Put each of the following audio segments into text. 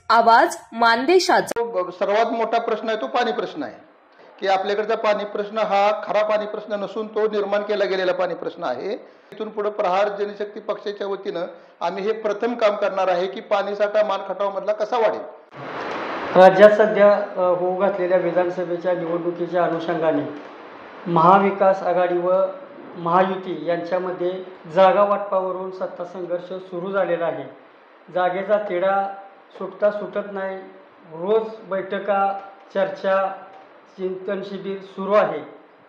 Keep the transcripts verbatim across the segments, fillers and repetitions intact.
आवाज मानदेशाचा तो सर्वात मोठा प्रश्न आहे तो पाणी प्रश्न आहे की आपल्याकडचा पाणी प्रश्न हा खरा पाणी प्रश्न नसून तो निर्माण केला गेलेला पाणी प्रश्न आहे। इथून पुढे प्रहार जनशक्ती पक्षाच्या वतीनं आम्ही हे प्रथम काम करणार आहे की पाणी साठा मानखटाव मधला कसा वाढेल। राज्यात सध्या होऊ घातलेल्या विधानसभेच्या निवडणुकीच्या अनुषंगाने महाविकास आघाडी व महायुती यांच्यामध्ये जागा वाटपावरून सत्ता संघर्ष सुरू झालेला आहे। जागेचा तिढा सुटता सुटत नाही। रोज बैठका, चर्चा, चिंतन शिबिर सुरू आहे।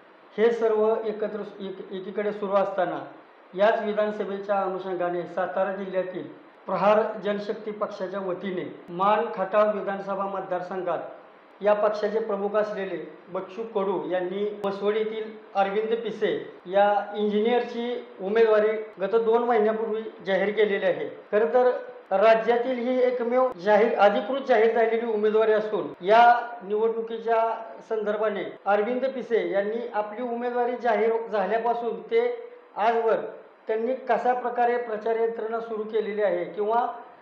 हे सर्व एकत्र एक एकीकडे सुरू असताना याच विधानसभेच्या अनुषंगाने सातारा जिल्ह्यातील प्रहार जनशक्ती पक्षाच्या वतीने मान खटाव विधानसभा मतदारसंघात या पक्षाचे प्रमुख असलेले बच्चू कडू यांनी मसवडीतील अरविंद पिसे या इंजिनियरची उमेदवारी गत दोन महिन्यापूर्वी जाहीर केलेली आहे। खरं तर राज्यातील ही एकमेव जाहीर अधिकृत जाहीर झालेली उमेदवारी असून या निवडणुकीच्या संदर्भाने अरविंद पिसे यांनी आपली उमेदवारी जाहीर झाल्यापासून ते आजवर त्यांनी कशा प्रकारे प्रचार यंत्रणा सुरू केलेली आहे किंवा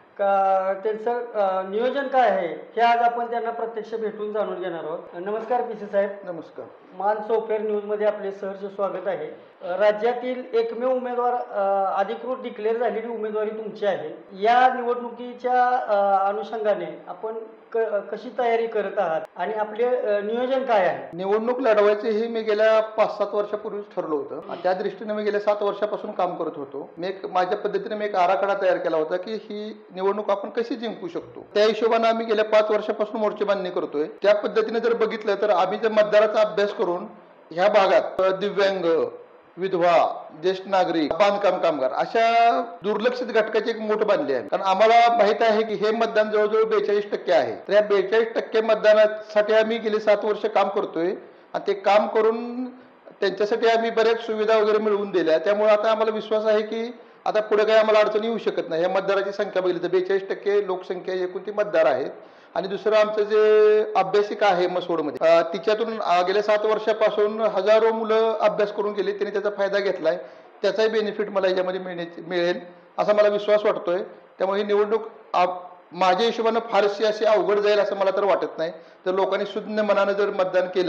का त्यांचं नियोजन काय आहे हे आज आपण त्यांना प्रत्यक्ष भेटून जाणून घेणार आहोत। नमस्कार पिसे साहेब। नमस्कार। मान चौफेर न्यूजमध्ये आपले सहर्ष स्वागत आहे। राज्यातील एकमेव उमेदवार अधिकृत डिक्लेअर झालेली उमेदवारी तुमची आहे। या निवडणुकीच्या अनुषंगाने आपण कशी तयारी करत आहात आणि आपले नियोजन काय आहे? निवडणूक लढवायचे हे मी गेल्या पाच सात वर्षापूर्वीच ठरलं होतं आणि त्या दृष्टीने मी गेल्या सात वर्षापासून काम करत होतो। मी एक माझ्या पद्धतीने मी एक आराखडा तयार केला होता की ही निवडणूक आपण कशी जिंकू शकतो। त्या हिशोबाने आम्ही गेल्या पाच वर्षापासून मोर्चेबांधणी करतोय। त्या पद्धतीने जर बघितलं तर आम्ही जर मतदाराचा अभ्यास करून ह्या भागात दिव्यांग, विधवा, ज्येष्ठ नागरिक, बांधकाम कामगार अशा दुर्लक्षित घटकाचे एक मोठ बांधले आहे। कारण आम्हाला माहित आहे की हे मतदान जवळजवळ बेचाळीस टक्के आहे। तर या बेचाळीस टक्के मतदानासाठी आम्ही गेली सात वर्ष काम करतोय आणि ते काम करून त्यांच्यासाठी आम्ही बऱ्याच सुविधा वगैरे मिळवून दिल्या। त्यामुळे आता आम्हाला विश्वास आहे की आता पुढे काही आम्हाला अडचणी येऊ शकत नाही। या मतदाराची संख्या बघितली तर बेचाळीस टक्के लोकसंख्या एकूण ती मतदार आहेत। आणि दुसरं आमचं जे अभ्यासिका आहे मसवडमध्ये तिच्यातून गेल्या सात वर्षापासून हजारो मुलं अभ्यास करून गेली, त्यांनी त्याचा फायदा घेतलाय। त्याचाही बेनिफिट मला याच्यामध्ये मिळण्याची मिळेल असा मला विश्वास वाटतोय। त्यामुळे ही निवडणूक माझ्या हिशोबानं फारशी अशी अवघड जाईल असं मला तर वाटत नाही। तर लोकांनी शुद्ध मनानं जर मतदान केलं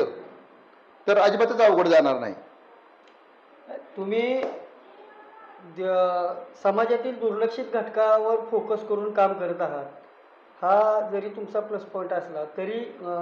तर अजिबातच अवघड जाणार नाही। तुम्ही समाजातील दुर्लक्षित घटकावर फोकस करून काम करत आहात। हा जरी तुमचा प्लस पॉईंट असला तरी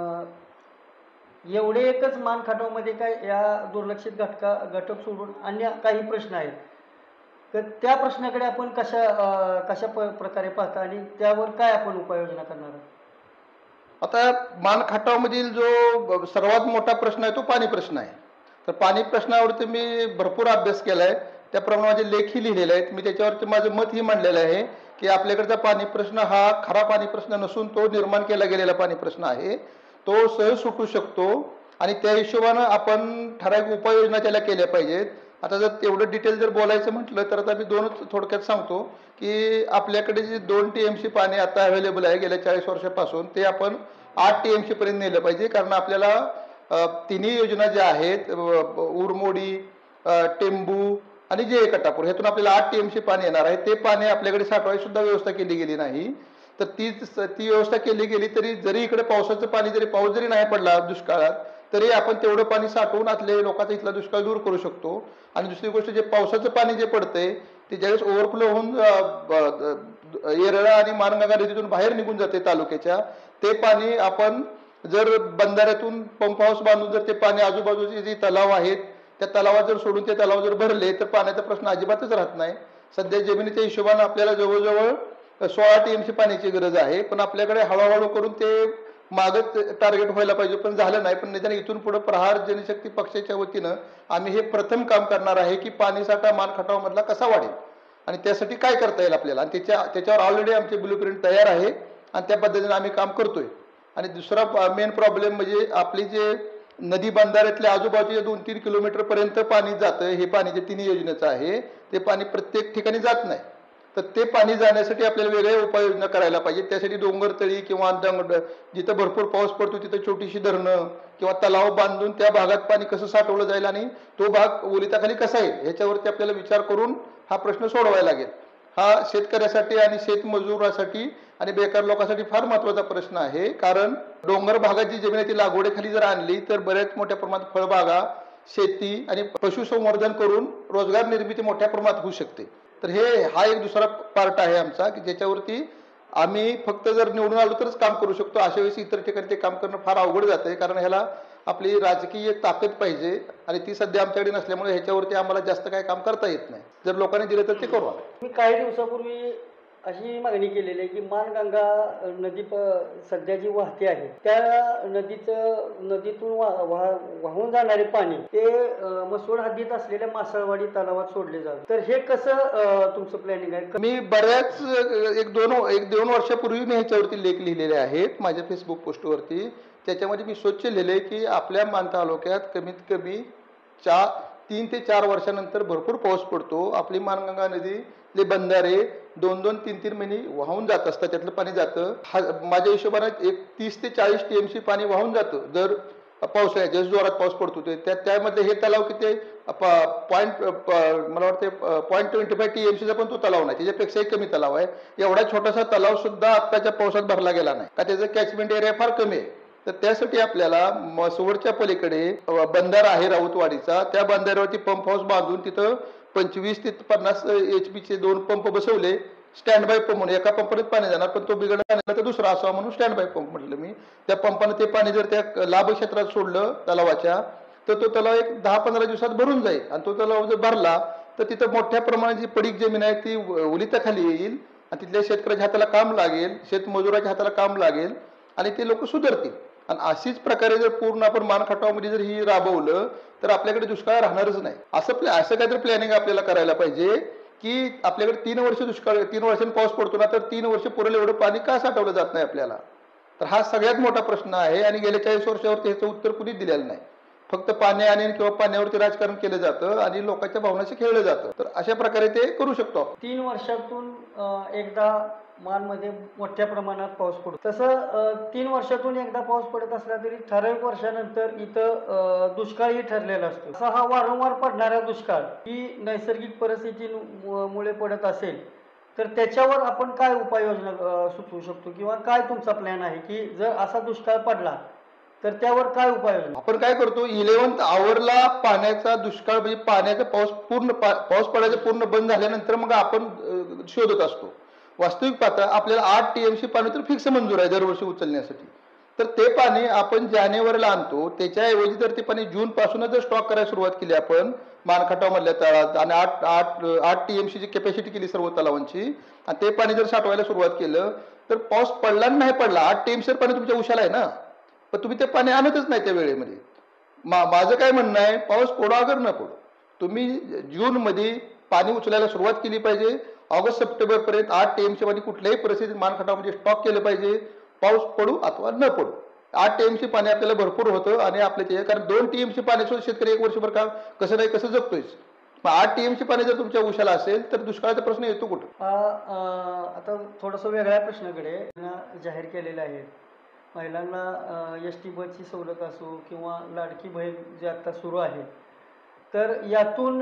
एवढे एकच मान खटावमध्ये काय या दुर्लक्षित घटका घटक सोडून अन्य काही प्रश्न आहेत, तर त्या प्रश्नाकडे आपण कशा कशा प्रकारे पाहता आणि त्यावर काय आपण उपाययोजना करणार आहात? आता मान खटावमधील जो सर्वात मोठा प्रश्न आहे तो पाणी प्रश्न आहे। तर पाणी प्रश्नावरती मी भरपूर अभ्यास केलाय, त्याप्रमाणे माझे लेखही लिहिलेले आहेत। मी त्याच्यावरती माझं मत ही मांडलेलं आहे की आपल्याकडचा पाणी प्रश्न हा खरा पाणी प्रश्न नसून तो निर्माण केला गेलेला पाणी प्रश्न आहे। तो सहज सुटू शकतो आणि त्या हिशोबानं आपण ठराविक उपाययोजना त्याला केल्या पाहिजेत। आता जर तेवढं डिटेल जर बोलायचं म्हटलं तर आता मी दोनच थोडक्यात सांगतो की आपल्याकडे जे दोन टी एम सी पाणी आता अवेलेबल आहे गेल्या चाळीस वर्षापासून ते आपण आठ टी एम सी पर्यंत नेलं पाहिजे। कारण आपल्याला तिन्ही योजना ज्या आहेत उरमोडी, टेंबू आणि जे कटापूर ह्यातून आपल्याला आठ टी एम सी पाणी येणार आहे। ते पाणी आपल्याकडे साठवायची सुद्धा व्यवस्था केली गेली नाही। तर ती ती व्यवस्था केली गेली तरी जरी इकडे पावसाचं पाणी जरी पाऊस जरी नाही पडला दुष्काळात तरी आपण तेवढं पाणी साठवून आतले लोकांचा इथला दुष्काळ दूर करू शकतो। आणि दुसरी गोष्ट जे पावसाचं पाणी जे पडतंय ते ज्यावेळेस ओव्हरफ्लो होऊन येरळा आणि माणगंगा नदीतून बाहेर निघून जाते तालुक्याच्या, ते पाणी आपण जर बंधाऱ्यातून पंप हाऊस बांधून जर ते पाणी आजूबाजूचे जे तलाव आहेत त्या तलावात जर सोडून ते तलाव जर भरले तर पाण्याचा प्रश्न अजिबातच राहत नाही। सध्या जमिनीच्या हिशोबाने आपल्याला जवळजवळ सोळा टी एम सी पाण्याची गरज आहे, पण आपल्याकडे हळूहळू करून ते मागच टार्गेट व्हायला पाहिजे, पण झालं नाही। पण निदान इथून पुढे प्रहार जनशक्ती पक्षाच्या वतीनं आम्ही हे प्रथम काम करणार आहे की पाणी साठा मान खटाव मधला कसा वाढेल आणि त्यासाठी काय करता येईल आपल्याला। आणि त्याच्या त्याच्यावर ऑलरेडी आमचे ब्लू प्रिंट तयार आहे आणि त्या पद्धतीने आम्ही काम करतोय। आणि दुसरा मेन प्रॉब्लेम म्हणजे आपली जे नदी बंधाऱ्यातल्या आजूबाजूच्या दोन तीन किलोमीटर पर्यंत पाणी जातं, हे पाणी जे तिन्ही योजनेचं आहे ते पाणी प्रत्येक ठिकाणी जात नाही। तर ते पाणी जाण्यासाठी आपल्याला वेगळ्या उपाययोजना करायला पाहिजे। त्यासाठी डोंगर तळी किंवा जिथं भरपूर पाऊस पडतो तिथं छोटीशी धरणं किंवा तलाव बांधून त्या भागात पाणी कसं साठवलं जाईल आणि तो भाग ओलिताखाली कसा येईल ह्याच्यावरती आपल्याला विचार करून हा प्रश्न सोडवायला लागेल। हा शेतकऱ्यासाठी आणि शेतमजुरासाठी आणि बेकार लोकांसाठी फार महत्त्वाचा प्रश्न आहे. कारण डोंगर भागात जी जमीन आहे ती लागवडीखाली जर आणली तर बऱ्याच मोठ्या प्रमाणात फळबागा, शेती आणि पशुसंवर्धन करून रोजगार निर्मिती मोठ्या प्रमाणात होऊ शकते. तर हे हा एक दुसरा पार्ट आहे आमचा की ज्याच्यावरती आम्ही फक्त जर निवडून आलो तरच काम करू शकतो. अशा वेळेस इतर ठिकाणी ते काम करणं फार अवघड जातं आहे. कारण ह्याला आपली राजकीय ताकद पाहिजे आणि ती सध्या आमच्याकडे नसल्यामुळे ह्याच्यावरती आम्हाला जास्त काही काम करता येत नाही. जर लोकांनी दिलं तर ते करू आम्ही. मी काही दिवसापूर्वी अशी मागणी केलेली आहे की माणगंगा नदी प सध्या जी वाहते आहे त्या नदीचं नदीतून वा वाह वाहून जाणारे पाणी ते मसवड हद्दीत असलेल्या मासळवाडी तलावात सोडले जावे. तर हे कसं तुमचं प्लॅनिंग आहे? मी बऱ्याच एक दोन एक दोन वर्षापूर्वी मी ह्याच्यावरती लेख लिहिलेले आहेत माझ्या फेसबुक पोस्टवरती. त्याच्यामध्ये मी स्वच्छ लिहिले की आपल्या मान तालुक्यात कमीत कमी चार तीन ते चार वर्षानंतर भरपूर पाऊस पडतो. आपली माणगंगा नदीले बंधारे दोन दोन तीन तीन महिने वाहून जात असतात. त्यातलं पाणी जातं. हा माझ्या हिशोबाने एक तीस ते चाळीस टी एम सी पाणी वाहून जातं जर पावसाळ्यात जस जोरात पाऊस पडतो ते. त्या त्यामध्ये हे तलाव किती पॉईंट मला वाटते point twenty five T M सीचा पण तो तलाव नाही, त्याच्यापेक्षाही कमी तलाव आहे. एवढा छोटासा तलाव सुद्धा आत्ताच्या पावसात भरला गेला नाही का त्याचं कॅचमेंट एरिया फार कमी आहे. तर त्यासाठी आपल्याला मसवडच्या पलीकडे बंधारा आहे राऊतवाडीचा. त्या बंधाऱ्यावरती पंप हाऊस बांधून तिथं पंचवीस ते पन्नास एच पीचे दोन पंप बसवले. स्टँड बाय पंप म्हणून एका पंपानेच पाणी जाणार पण तो बिघडला पाण्याला तर दुसरा असावा म्हणून स्टँड बाय पंप म्हटलं मी. त्या पंपानं ते पाणी जर त्या लाभ क्षेत्रात सोडलं तलावाच्या तर तो तलाव एक दहा पंधरा दिवसात भरून जाईल. आणि तो तलाव जर भरला तर तिथं मोठ्या प्रमाणात जी पडीक जमीन आहे ती ओलिताखाली येईल आणि तिथल्या शेतकऱ्याच्या हाताला काम लागेल, शेतमजुराच्या हाताला काम लागेल आणि ते लोक सुधारतील. आणि अशीच प्रकारे जर पूर्ण आपण मानखटावमध्ये जर ही राबवलं तर आपल्याकडे दुष्काळ राहणारच नाही. असं प्लॅ असं काहीतरी प्लॅनिंग आपल्याला करायला पाहिजे की आपल्याकडे तीन वर्ष दुष्काळ तीन वर्षांनी पाऊस पडतो ना तर तीन वर्ष पुरेल एवढं पाणी का साठवलं जात नाही आपल्याला. तर हा सगळ्यात मोठा प्रश्न आहे आणि गेल्या चाळीस वर्षावरती ह्याचं उत्तर कुणीच दिलेलं नाही. फक्त पाणी आणि किंवा पाण्यावरती राजकारण केलं जातं आणि लोकांच्या भावनाशी खेळलं जातं. तर अशा प्रकारे ते करू शकतो. तीन वर्षातून एकदा मानमध्ये मोठ्या प्रमाणात पाऊस पडतो. तसं तीन वर्षातून एकदा पाऊस पडत असला तरी ठराविक वर्षानंतर इथं दुष्काळही ठरलेला असतो. असा हा वारंवार पडणारा दुष्काळ ही नैसर्गिक परिस्थितीमुळे पडत असेल तर त्याच्यावर आपण काय उपाययोजना सुचवू शकतो किंवा काय तुमचा प्लॅन आहे की जर असा दुष्काळ पडला तर त्यावर काय उपाययोजना? आपण काय करतो इलेव्हन्थ आवरला पाण्याचा दुष्काळ म्हणजे पाण्याचा पाऊस पूर्ण पाऊस पडायचं पूर्ण बंद झाल्यानंतर मग आपण शोधत असतो. वास्तविक पाहता आपल्याला आठ टी एम सी पाणी तर फिक्स मंजूर आहे दरवर्षी उचलण्यासाठी. तर ते पाणी आपण जानेवारीला आणतो. त्याच्याऐवजी जर ते पाणी जून पासूनच जर स्टॉक करायला सुरुवात केली आपण मानखटावमधल्या तळात आणि आठ आठ आठ टी एम सीची कॅपॅसिटी केली सर्व तलावांची आणि ते पाणी जर साठवायला सुरुवात केलं तर पाऊस पडला नाही पडला आठ टी एम सी पाणी तुमच्या उशाला आहे ना. पण तुम्ही ते पाणी आणतच नाही त्या वेळेमध्ये. मा माझं काय म्हणणं आहे पाऊस पडो अगर न पडो तुम्ही जूनमध्ये पाणी उचलायला सुरुवात केली पाहिजे. ऑगस्ट सप्टेंबर पर्यंत आठ टी एम सी पाणी कुठल्याही परिस्थितीत मानखटावमध्ये स्टॉक केलं पाहिजे. पाऊस पडू अथवा न पडू आठ टी एम सी पाणी आपल्याला भरपूर होतं आणि आपल्या कारण दोन टी एम सी पाण्यासुद्धा शेतकरी एक वर्षभर काम कसं नाही कसं जगतोय. मग आठ टी एम सी पाणी जर तुमच्या उशाला असेल तर दुष्काळाचा प्रश्न येतो कुठं? आता थोडंसं वेगळ्या प्रश्नाकडे जाहीर केलेलं आहे. महिलांना एस टी बसची सवलत असो किंवा लाडकी बहीण जे आत्ता सुरू आहे तर यातून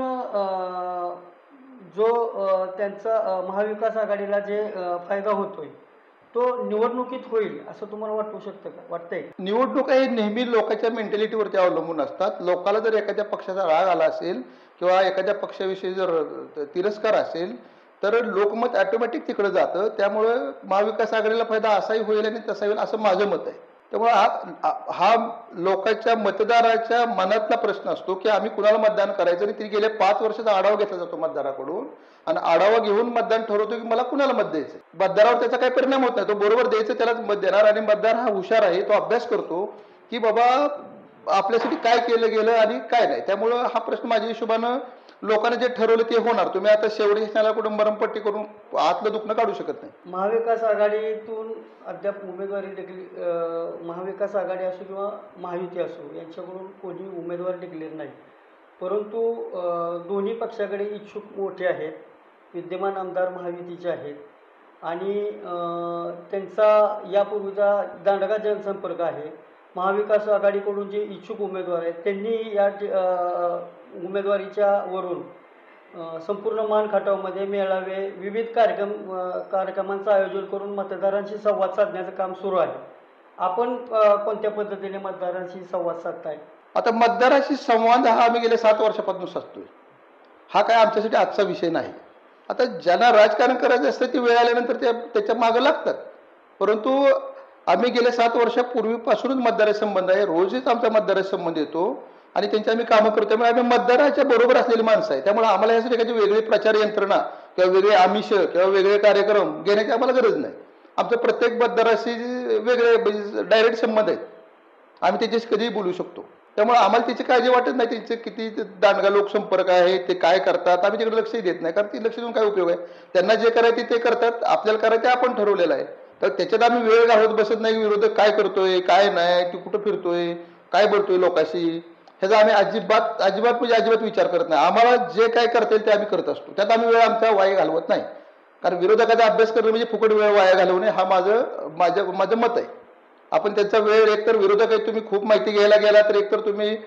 जो त्यांचा महाविकास आघाडीला जे फायदा होतोय तो निवडणुकीत होईल असं तुम्हाला वाटू शकतं का? वाटतंय निवडणूक हे नेहमी लोकांच्या मेंटॅलिटीवरती अवलंबून असतात. लोकांना जर एखाद्या पक्षाचा राग आला असेल किंवा एखाद्या पक्षाविषयी जर तिरस्कार असेल तर लोकमत ऑटोमॅटिक तिकडे जातं. त्यामुळं महाविकास आघाडीला फायदा असाही होईल आणि तसा होईल असं माझं मत आहे. त्यामुळे हा हा लोकांच्या मतदाराच्या मनातला प्रश्न असतो की आम्ही कुणाला मतदान करायचं आणि ती गेल्या पाच वर्षाचा आढावा घेतला जातो मतदाराकडून आणि आढावा घेऊन मतदान ठरवतो की मला कुणाला मत द्यायचं. मतदारावर त्याचा काही परिणाम होत नाही. तो बरोबर द्यायचं त्यालाच मत देणार आणि मतदार हा हुशार आहे. तो अभ्यास करतो की बाबा आपल्यासाठी काय केलं गेलं आणि काय नाही. त्यामुळं हा प्रश्न माझ्या हिशोबानं लोकांनी जे ठरवलं ते होणार. तुम्ही आता शेवटी शाला कुठून मरमपट्टी करून आतलं दुखणं काढू शकत नाही. महाविकास आघाडीतून अद्याप उमेदवारी डिक्लेअर महाविकास आघाडी असो किंवा महायुती असो यांच्याकडून कोणी उमेदवार डिक्लेअर नाही. परंतु दोन्ही पक्षाकडे इच्छुक मोठे आहेत. विद्यमान आमदार महायुतीचे आहेत आणि त्यांचा यापूर्वीचा दांडगा जनसंपर्क आहे. महाविकास आघाडीकडून जे इच्छुक उमेदवार आहेत त्यांनी या उमेदवारीच्या वरून अ, संपूर्ण मान खटावमध्ये मेळावे विविध कार्यक्रम अ, कार्यक्रमांचं आयोजन करून मतदारांशी संवाद साधण्याचं काम सुरू आहे. आपण अ, कोणत्या पद्धतीने मतदारांशी संवाद साधताय? आता मतदाराशी संवाद हा आम्ही गेल्या सात वर्षापासून साधतोय. हा काय आमच्यासाठी आजचा विषय नाही. आता ज्यांना राजकारण करायचं असतं ती वेळ आल्यानंतर त्या त्याच्या मागं लागतात. परंतु आम्ही गेल्या सात वर्षापूर्वीपासूनच मतदाराशी संबंध आहे. रोजच आमचा मतदाराशी संबंध येतो आणि त्यांची आम्ही कामं करतो. त्यामुळे आम्ही मतदाराच्या बरोबर असलेली माणसं आहे. त्यामुळे आम्हाला यासाठी काही वेगळी प्रचार यंत्रणा किंवा वेगळे आमिष किंवा वेगळे कार्यक्रम घेण्याची आम्हाला गरज नाही. आमचं प्रत्येक मतदाराशी वेगळे डायरेक्ट संबंध आहेत. आम्ही त्याच्याशी कधीही बोलू शकतो. त्यामुळे आम्हाला त्याची काळजी वाटत नाही. त्यांचे किती दांडगा लोकसंपर्क आहे, ते काय करतात, आम्ही तिकडे लक्षही देत नाही. कारण ती लक्ष देऊन काय उपयोग आहे? त्यांना जे करायचे ते करतात, आपल्याला करायचे आपण ठरवलेलं आहे. तर त्याच्यात आम्ही वेळ घालवत बसत नाही. विरोधक काय करतोय, काय नाही, ती कुठं फिरतोय, काय बोलतोय लोकांशी, ह्याचा आम्ही अजिबात अजिबात म्हणजे अजिबात विचार करत नाही. आम्हाला जे काय करता येईल ते आम्ही करत असतो. त्यात आम्ही वेळ आमचा वाया घालवत नाही. कारण विरोधकाचा अभ्यास करणं म्हणजे फुकट वेळ वाया घालवणे हा माझं माझं माझं मत आहे. आपण त्यांचा वेळ एकतर विरोधक आहे तुम्ही खूप माहिती घ्यायला गेला तर एकतर तुम्ही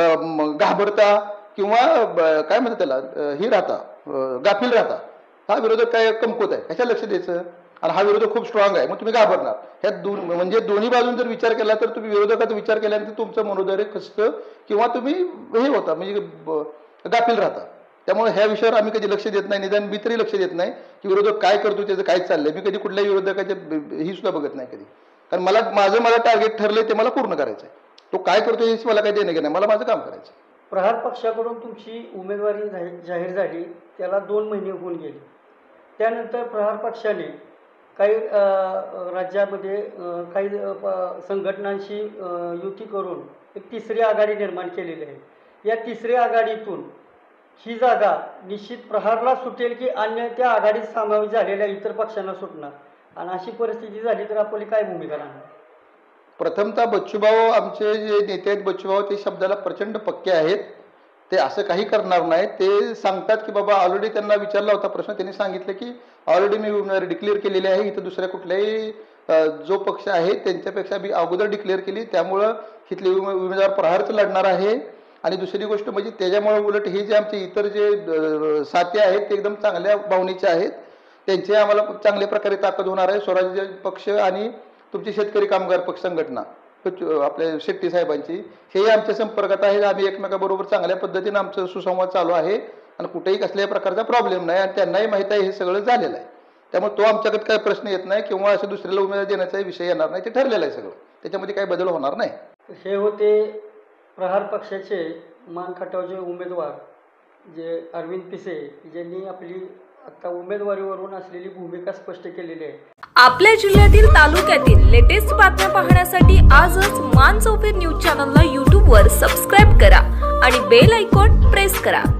घाबरता किंवा काय म्हणतात त्याला ही राहता गाफील राहता. हा विरोधक काय कमकुवत आहे, कशा लक्ष द्यायचं? आणि हा विरोधक खूप स्ट्रॉंग आहे, मग तुम्ही घाबरणार. ह्या दोन म्हणजे दोन्ही बाजून जर विचार केला तर तुम्ही विरोधकाचा विचार केल्यानंतर तुमचं मनोधैर्य खचतं किंवा तुम्ही हे होता म्हणजे गाफील राहता. त्यामुळे ह्या विषयावर आम्ही कधी लक्ष देत नाही. निदान मी तरी लक्ष देत नाही की विरोधक काय करतो, त्याचं काय चाललंय. मी कधी कुठल्याही विरोधकाचे ही सुद्धा बघत नाही कधी. कारण मला माझं मला टार्गेट ठरलंय ते मला पूर्ण करायचं आहे. तो काय करतो हेच मला काही देणं घेणं, मला माझं काम करायचं. प्रहार पक्षाकडून तुमची उमेदवारी जाहीर झाली, त्याला दोन महिने होऊन गेले. त्यानंतर प्रहार पक्षाने काही राज्यामध्ये काही संघटनांशी युती करून एक तिसरी आघाडी निर्माण केलेली आहे. या तिसऱ्या आघाडीतून ही जागा निश्चित प्रहारला सुटेल की अन्य त्या आघाडीत सामावेश झालेल्या इतर पक्षांना सुटणार? आणि अशी परिस्थिती झाली तर आपली काय भूमिका राहणार? प्रथमतः बच्चूभाऊ आमचे जे नेते आहेत बच्चूभाऊ ते शब्दाला प्रचंड पक्के आहेत. ते असं काही करणार नाहीत. ते सांगतात की बाबा ऑलरेडी त्यांना विचारला होता प्रश्न, त्यांनी सांगितलं की ऑलरेडी मी उमेदवारी डिक्लेअर केलेली आहे. इथं दुसऱ्या कुठल्याही जो पक्ष आहे त्यांच्यापेक्षा मी अगोदर डिक्लेअर केली, त्यामुळं इथले उमेदवार प्रहारच लढणार आहे. आणि दुसरी गोष्ट म्हणजे त्याच्यामुळे उलट हे जे आमचे इतर जे साथी आहेत ते एकदम चांगल्या भावनेचे आहेत. त्यांची आम्हाला चांगल्या प्रकारे ताकद होणार आहे. स्वराज्य पक्ष आणि तुमची शेतकरी कामगार पक्ष संघटना आपल्या शेट्टी साहेबांची हेही आमच्या संपर्कात आहे. आम्ही एकमेकाबरोबर चांगल्या पद्धतीने आमचं सुसंवाद चालू आहे आणि कुठेही कसल्याही प्रकारचा प्रॉब्लेम नाही. आणि त्यांनाही माहीत आहे हे सगळं झालेलं आहे. त्यामुळे तो आमच्याकडे काही प्रश्न येत नाही किंवा असं दुसऱ्याला उमेदवारी देण्याचा विषय येणार नाही. ते ठरलेलं आहे सगळं, त्याच्यामध्ये काही बदल होणार नाही. हे होते प्रहार पक्षाचे मान खटावचे उमेदवार जे अरविंद पिसे, ज्यांनी आपली आता उमेदवारीवरून असलेली भूमिका स्पष्ट केलेली आहे. आपल्या जिल्ह्यातील तालुक्यातील लेटेस्ट बातम्या पाहण्यासाठी आजच मान चौफेर न्यूज चॅनलला यूट्यूबवर सबस्क्राईब करा आणि बेल आयकॉन प्रेस करा.